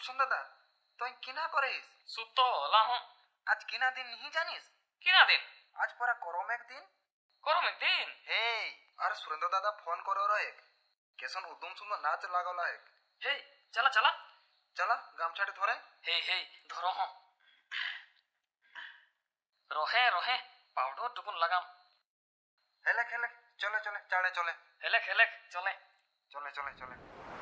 गुलशन दादा तो किना करेस सुतो ला हूं। आज किना दिन नहीं जानिस? किना दिन? आज परा करम एक दिन। करम एक दिन? हे और सुरेंद्र दादा फोन करो रो एक केसन उदम सुंदर नाच लागला एक। हे चला चला चला गामछाटे धरे। हे हे धरो हो रोहे रोहे पाउडर टुकुन लगाम। हेलेक हेलेक चले चले चाड़े चले। हेलेक हेलेक चले चले चले चले।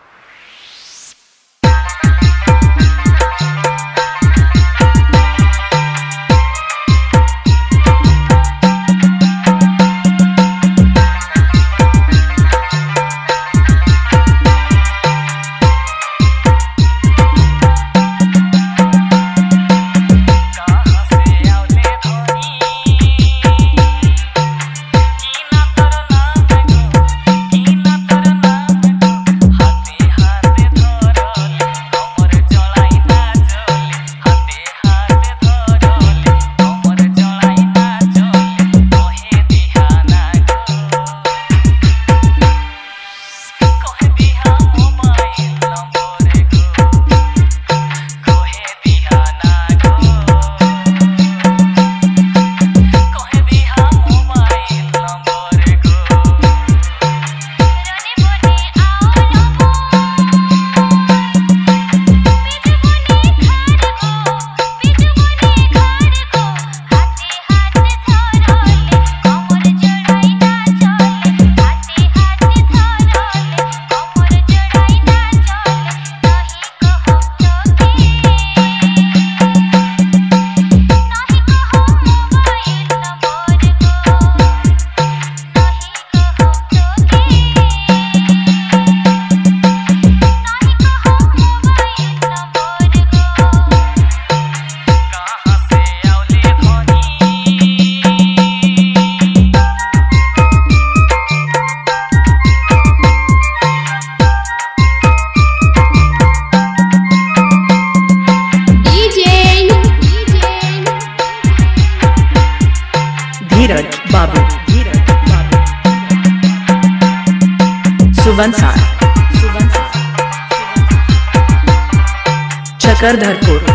धीरज बाबू सुवनसार चकरधरपुर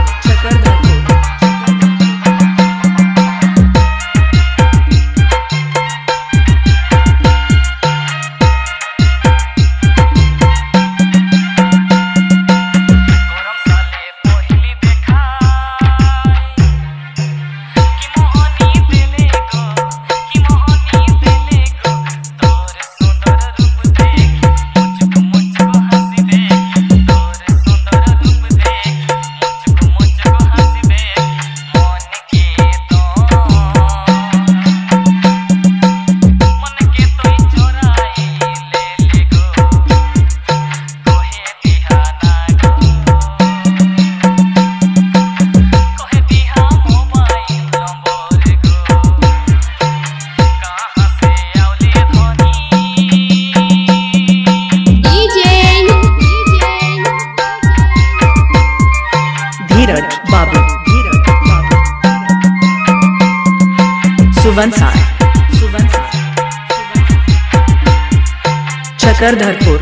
धीरज बाबू सुवनसार Chakradharpur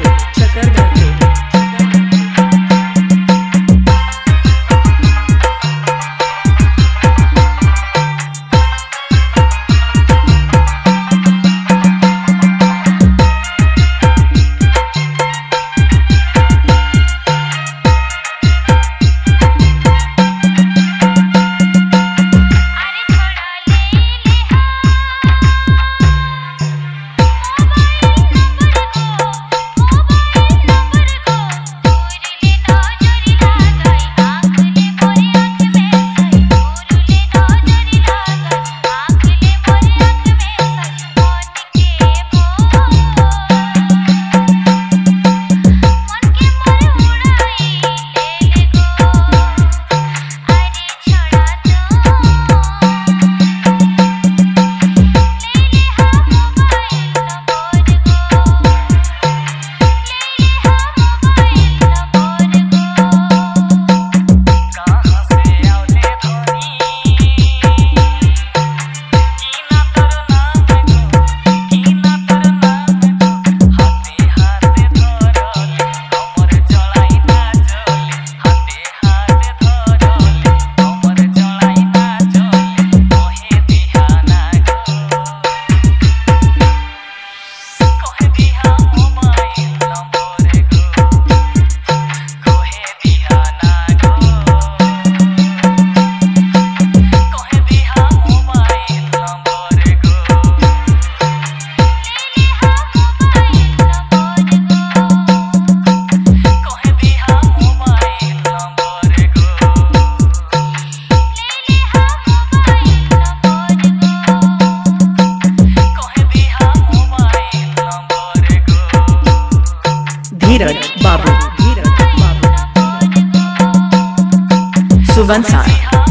Babu, Dhiraj, Babu, Suvan Sai.